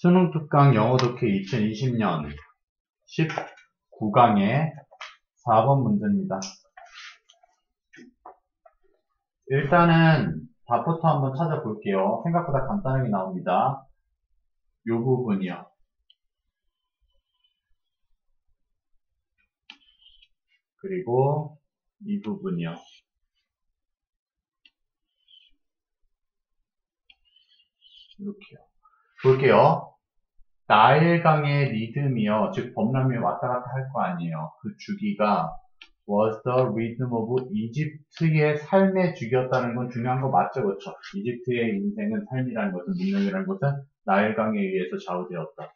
수능 특강 영어 독해 2020년 19강의 4번 문제입니다. 일단은 답부터 한번 찾아볼게요. 생각보다 간단하게 나옵니다. 이 부분이요. 그리고 이 부분이요. 이렇게요. 볼게요. 나일강의 리듬이요. 즉 범람이 왔다 갔다 할 거 아니에요. 그 주기가 was the rhythm of 이집트의 삶의 주기였다는 건 중요한 거 맞죠? 그렇죠? 이집트의 인생은 삶이라는 것은, 문명이라는 것은 나일강에 의해서 좌우되었다.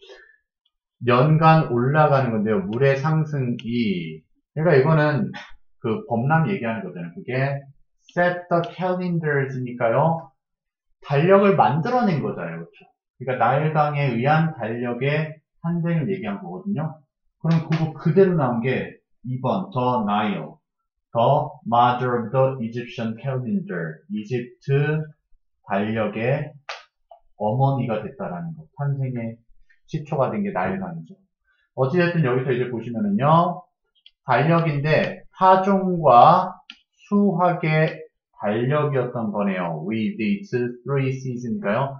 연간 올라가는 건데요. 물의 상승이, 그러니까 이거는 그 범람 얘기하는 거잖아요. 그게 set the calendars니까요. 달력을 만들어낸 거잖아요. 그렇죠? 그러니까 나일강에 의한 달력의 탄생을 얘기한 거거든요. 그럼 그거 그대로 나온 게 2번, the Nile, the mother of the Egyptian calendar, 이집트 달력의 어머니가 됐다라는 거. 탄생의 시초가 된 게 나일강이죠. 어찌됐든 여기서 이제 보시면은요, 달력인데 타종과 수학의 달력이었던 거네요. with its three seasons니까요.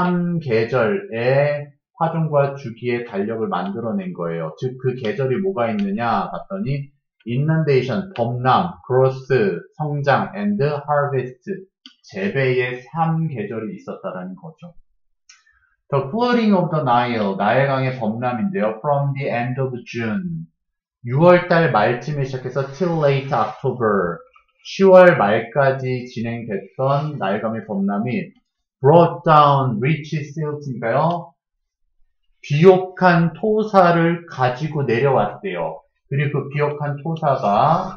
3계절의 화종과 주기의 달력을 만들어낸 거예요. 즉, 그 계절이 뭐가 있느냐 봤더니 inundation, 범람, growth, 성장, and harvest, 재배의 3계절이 있었다라는 거죠. The flooding of the Nile, 나일강의 범람인데요. From the end of June, 6월달 말쯤에 시작해서 till late October, 10월 말까지 진행됐던 나일강의 범람이 brought down rich silts니까요. 비옥한 토사를 가지고 내려왔대요. 그리고 그 비옥한 토사가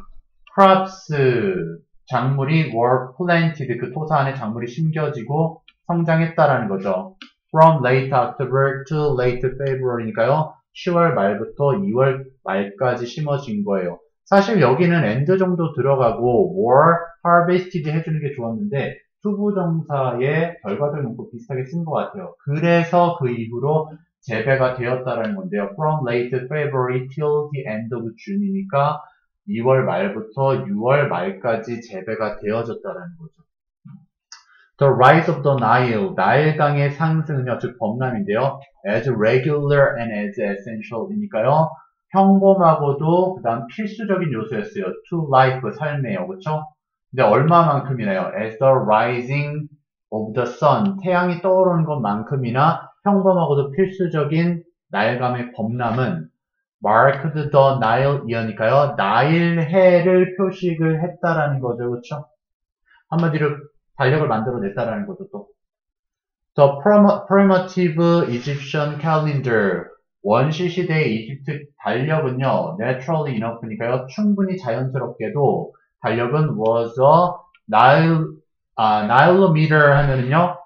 crops, 작물이 were planted, 그 토사 안에 작물이 심겨지고 성장했다라는 거죠. From late October to late February니까요. 10월 말부터 2월 말까지 심어진 거예요. 사실 여기는 end 정도 들어가고 were harvested 해주는 게 좋았는데 투부정사의 결과적 문구 비슷하게 쓴 것 같아요. 그래서 그 이후로 재배가 되었다라는 건데요. From late February till the end of June이니까 2월 말부터 6월 말까지 재배가 되어졌다라는 거죠. The rise of the Nile, 나일강의 상승은요, 즉 범람인데요. As regular and as essential이니까요. 평범하고도 그다음 필수적인 요소였어요. To life, 삶에요. 그렇죠? 근데 얼마만큼이나요? As the rising of the sun, 태양이 떠오르는 것만큼이나 평범하고도 필수적인 나일강의 범람은 marked the Nile year니까요. 나일해를 표식을 했다라는 거죠. 그렇죠? 한마디로 달력을 만들어냈다라는 거죠. 또 The primitive Egyptian calendar, 원시 시대의 이집트 달력은요, naturally enough니까요, 충분히 자연스럽게도 달력은 was a nilometer 하면은요,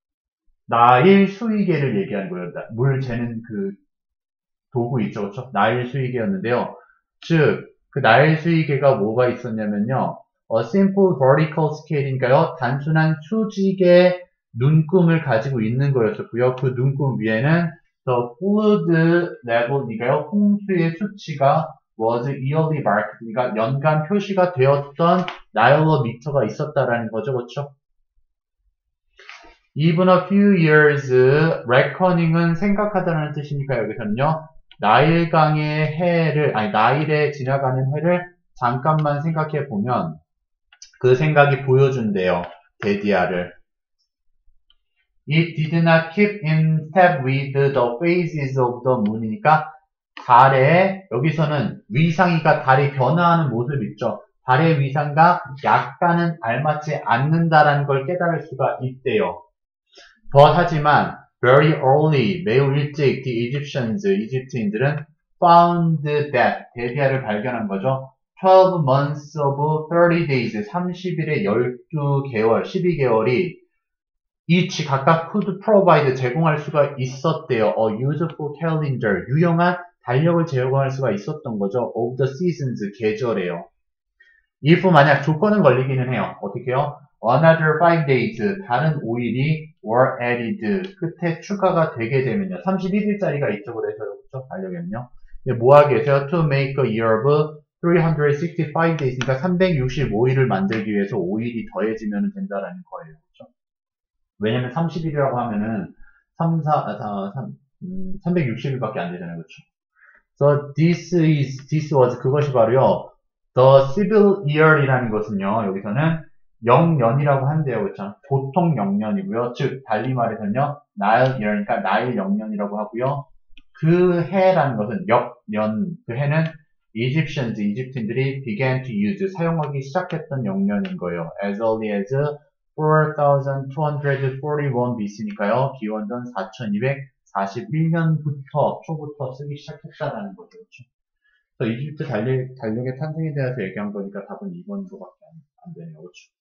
나일 수위계를 얘기하는 거예요. 물 재는 그 도구 있죠, 그렇죠? 나일 수위계였는데요. 즉, 그 나일 수위계가 뭐가 있었냐면요, simple vertical scale인가요? 단순한 수직의 눈금을 가지고 있는 거였었고요. 그 눈금 위에는 the flood level이니까요. 홍수의 수치가 was yearly marked, 그러니까 연간 표시가 되었던 나일로미터가 있었다라는 거죠. 그렇죠? Even a few years, reckoning은 생각하다라는 뜻이니까 여기서는요. 나일강의 해를, 아니 나일에 지나가는 해를 잠깐만 생각해 보면 그 생각이 보여준대요. 데디아를. It did not keep in step with the phases of the moon이니까 달의, 여기서는 위상이가 달이 변화하는 모습 있죠. 달의 위상과 약간은 알맞지 않는다라는 걸 깨달을 수가 있대요. 하지만 very early, 매우 일찍 the Egyptians, 이집트인들은 found that, 데디아를 발견한 거죠. 12 months of 30 days, 30일에 12개월, 12개월이 each 각각 could provide, 제공할 수가 있었대요. A useful calendar, 유용한 달력을 제공할 수가 있었던 거죠. of the seasons, 계절에요. if 만약 조건은 걸리기는 해요. 어떻게 해요? Another 5 days, 다른 5일이 were added. 끝에 추가가 되게 되면요. 31일짜리가 있죠. 그래서 그렇죠? 달력에는요. 뭐 하게 계세요? To make a year of 365 days. 그러니까 365일을 만들기 위해서 5일이 더해지면 된다라는 거예요. 그렇죠? 왜냐면 30일이라고 하면은 360일밖에 안 되잖아요. 그렇죠? So this was 그것이 바로요. The civil year이라는 것은요. 여기서는 영년이라고 한대요. 그렇죠? 보통 영년이고요. 즉 달리 말해서는요. 나일 year, 그러니까 나일 영년이라고 하고요. 그 해라는 것은 역년, 그 해는 Egyptians, 이집트인들이 began to use, 사용하기 시작했던 영년인 거예요. As early as 4241 BC니까요. 기원전 4241년부터, 초부터 쓰기 시작했다라는 거죠. 그렇죠? 그래서 이집트 달력의 탄생에 대해서 얘기한 거니까 답은 2번인 것밖에 안 되네요. 그렇죠?